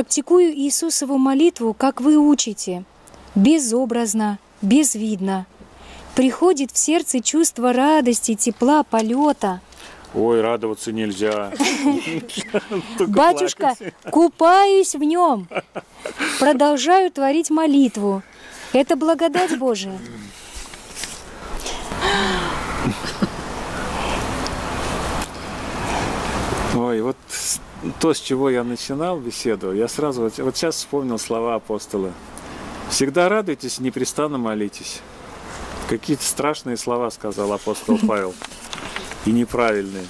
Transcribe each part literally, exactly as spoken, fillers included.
Практикую Иисусову молитву, как вы учите, безобразно, безвидно. Приходит в сердце чувство радости, тепла, полета. Ой, радоваться нельзя. Батюшка, купаюсь в нем. Продолжаю творить молитву. Это благодать Божия. Ой, вот то, с чего я начинал беседу, я сразу, вот, вот сейчас вспомнил слова апостола. Всегда радуйтесь, непрестанно молитесь. Какие-то страшные слова сказал апостол Павел. И неправильные.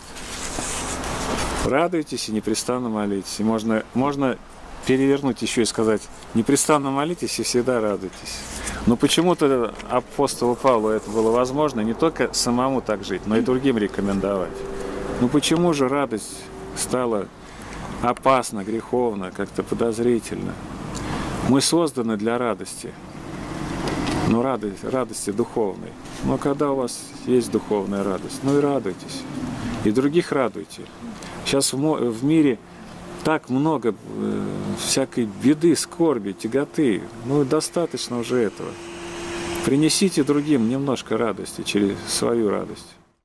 Радуйтесь и непрестанно молитесь. И можно, можно перевернуть еще и сказать, непрестанно молитесь и всегда радуйтесь. Но почему-то апостолу Павлу это было возможно не только самому так жить, но и другим рекомендовать. Ну почему же радость стала опасна, греховна, как-то подозрительно? Мы созданы для радости. Ну, радость, радости духовной. Но когда у вас есть духовная радость, ну и радуйтесь. И других радуйте. Сейчас в, в мире так много э, всякой беды, скорби, тяготы. Ну, достаточно уже этого. Принесите другим немножко радости через свою радость.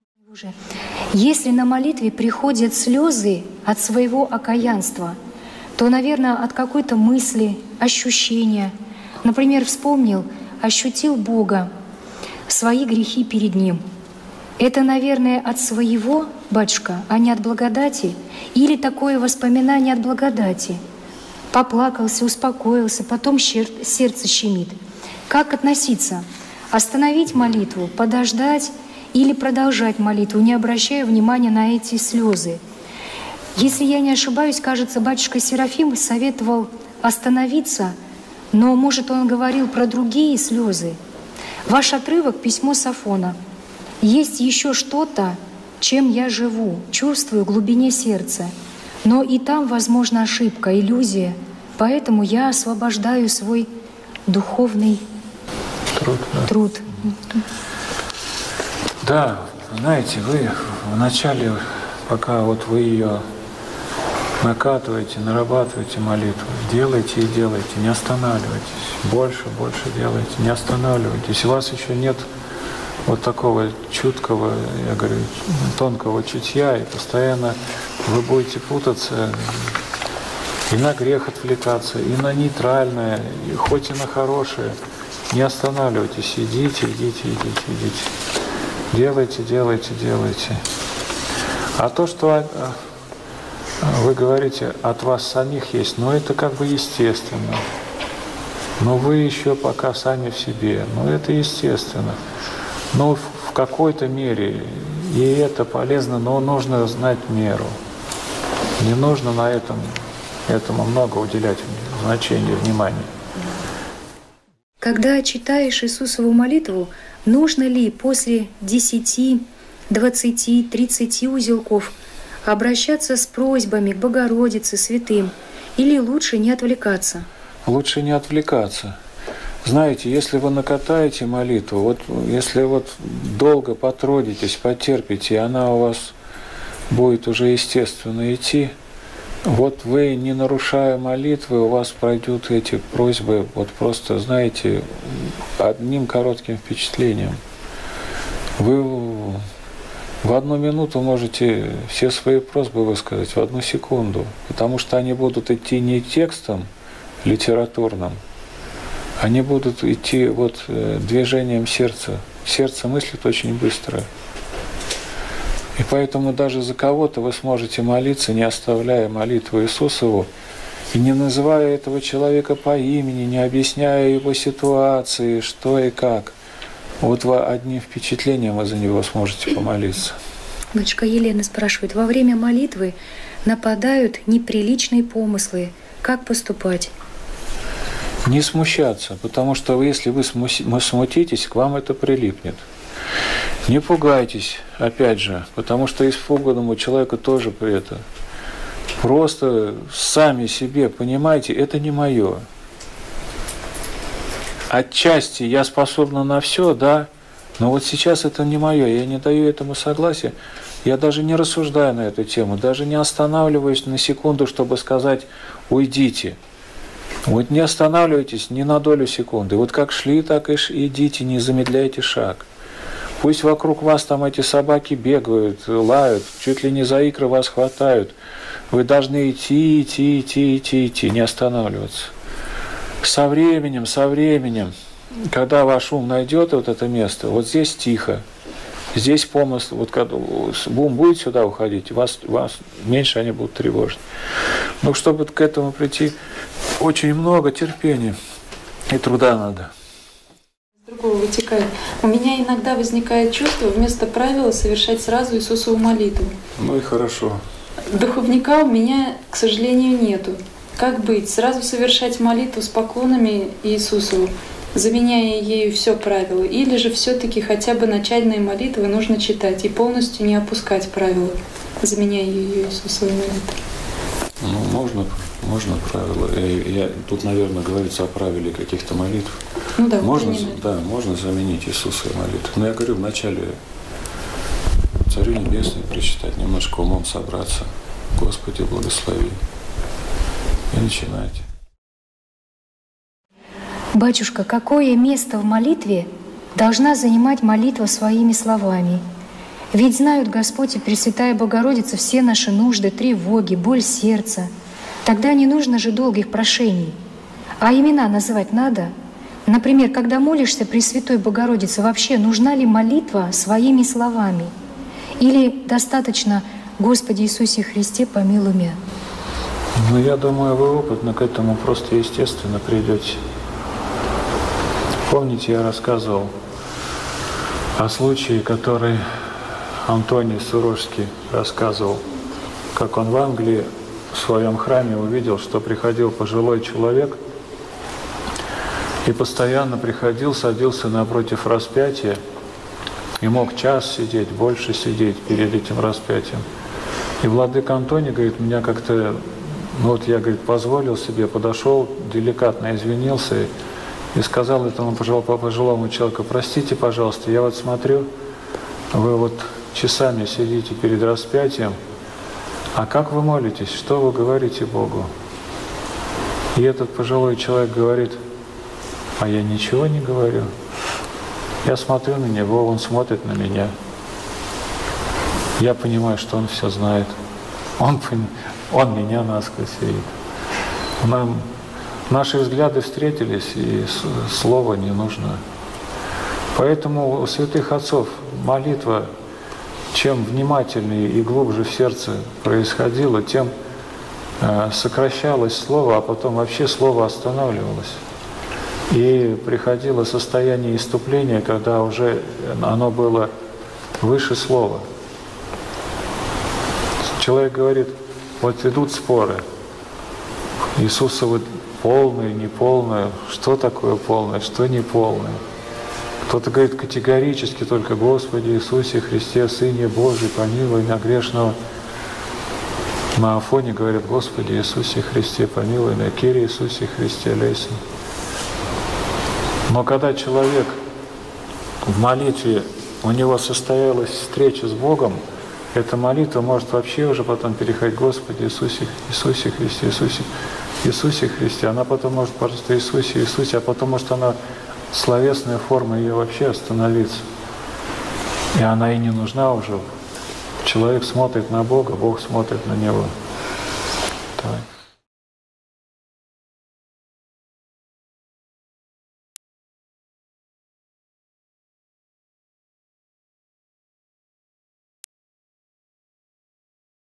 Если на молитве приходят слезы от своего окаянства, то, наверное, от какой-то мысли, ощущения. Например, вспомнил, ощутил Бога, свои грехи перед Ним. Это, наверное, от своего, батюшка, а не от благодати? Или такое воспоминание от благодати? Поплакался, успокоился, потом сердце щемит. Как относиться? Остановить молитву, подождать или продолжать молитву, не обращая внимания на эти слезы? Если я не ошибаюсь, кажется, батюшка Серафим советовал остановиться, но, может, он говорил про другие слезы. Ваш отрывок «Письмо с Афона». Есть еще что-то, чем я живу, чувствую в глубине сердца. Но и там, возможно, ошибка, иллюзия. Поэтому я освобождаю свой духовный труд. Да. труд. Да, знаете, вы вначале, пока вот вы ее накатываете, нарабатываете молитву, делайте и делайте, не останавливайтесь, больше, больше делайте, не останавливайтесь. У вас еще нет вот такого чуткого, я говорю, тонкого чутья, и постоянно вы будете путаться и на грех отвлекаться, и на нейтральное, и хоть и на хорошее. Не останавливайтесь, идите, идите, идите, идите. Делайте, делайте, делайте. А то, что вы говорите, от вас самих есть, ну это как бы естественно. Но вы еще пока сами в себе, ну это естественно. Но в какой-то мере, и это полезно, но нужно знать меру. Не нужно на этом, этому много уделять значения, внимания. Когда читаешь Иисусову молитву, нужно ли после десяти, двадцати, тридцати узелков обращаться с просьбами к Богородице, святым, или лучше не отвлекаться? Лучше не отвлекаться. Знаете, если вы накатаете молитву, вот если вот долго потрудитесь, потерпите, и она у вас будет уже естественно идти, вот вы, не нарушая молитвы, у вас пройдут эти просьбы, вот просто, знаете, одним коротким впечатлением. Вы в одну минуту можете все свои просьбы высказать, в одну секунду, потому что они будут идти не текстом литературным, они будут идти вот движением сердца. Сердце мыслит очень быстро. И поэтому даже за кого-то вы сможете молиться, не оставляя молитву Иисусову, и не называя этого человека по имени, не объясняя его ситуации, что и как. Вот вы одним впечатлением вы за него сможете помолиться. Дочка Елена спрашивает, во время молитвы нападают неприличные помыслы. Как поступать? Не смущаться, потому что если вы смутитесь, к вам это прилипнет. Не пугайтесь, опять же, потому что испуганному человеку тоже при этом. Просто сами себе понимаете, это не мое. Отчасти я способна на все, да, но вот сейчас это не мое, я не даю этому согласия, Я даже не рассуждаю на эту тему, даже не останавливаюсь на секунду, чтобы сказать «уйдите». Вот не останавливайтесь ни на долю секунды. Вот как шли, так и идите, не замедляйте шаг. Пусть вокруг вас там эти собаки бегают, лают, чуть ли не за икры вас хватают. Вы должны идти, идти, идти, идти, идти, не останавливаться. Со временем, со временем, когда ваш ум найдет вот это место, вот здесь тихо, здесь полностью, вот когда ум будет сюда уходить, вас, вас меньше они будут тревожить. Но чтобы к этому прийти, очень много терпения и труда надо. Другого вытекает. У меня иногда возникает чувство вместо правила совершать сразу Иисусову молитву. Ну и хорошо. Духовника у меня, к сожалению, нету. Как быть? Сразу совершать молитву с поклонами Иисусу, заменяя ею все правило, или же все-таки хотя бы начальные молитвы нужно читать и полностью не опускать правила, заменяя ее Иисусовой молитвой? Ну, можно, можно правила. Я, я, тут, наверное, говорится о правиле каких-то молитв. Ну да, можно, вот да, можно заменить Иисусовой молитвой. Но я говорю, вначале Царю Небесному прочитать, немножко умом собраться. Господи, благослови. И начинайте. Батюшка, какое место в молитве должна занимать молитва своими словами? Ведь знают Господь и Пресвятая Богородица все наши нужды, тревоги, боль сердца. Тогда не нужно же долгих прошений. А имена называть надо? Например, когда молишься Пресвятой Богородице, вообще нужна ли молитва своими словами? Или достаточно «Господи Иисусе Христе, помилуй меня»? Ну, я думаю, вы опытно к этому просто естественно придете. Помните, я рассказывал о случае, который Антоний Сурожский рассказывал, как он в Англии в своем храме увидел, что приходил пожилой человек и постоянно приходил, садился напротив распятия и мог час сидеть, больше сидеть перед этим распятием. И владыка Антоний говорит, меня как-то, ну вот я, говорит, позволил себе, подошел, деликатно извинился и сказал этому пожилому человеку: простите, пожалуйста, я вот смотрю, вы вот часами сидите перед распятием, а как вы молитесь, что вы говорите Богу? И этот пожилой человек говорит: а я ничего не говорю. Я смотрю на него, он смотрит на меня. Я понимаю, что он все знает. Он, он меня насквозь видит. Нам, наши взгляды встретились, и слова не нужно. Поэтому у святых отцов молитва, чем внимательнее и глубже в сердце происходило, тем э, сокращалось слово, а потом вообще слово останавливалось. И приходило состояние исступления, когда уже оно было выше слова. Человек говорит, вот идут споры. Иисусовы полное, неполное, что такое полное, что неполное. Кто-то говорит категорически только Господи Иисусе Христе, Сыне Божий, помилуй меня грешного. На Афоне говорят: Господи Иисусе Христе, помилуй меня, Кире Иисусе Христе, лейся. Но когда человек в молитве, у него состоялась встреча с Богом, эта молитва может вообще уже потом переходить: Господи Иисусе, Иисусе Христе, Иисусе, Иисусе Христе. Она потом может просто Иисусе, Иисусе, а потом может она, словесная форма ее вообще остановиться. И она и не нужна уже. Человек смотрит на Бога, Бог смотрит на него. Так.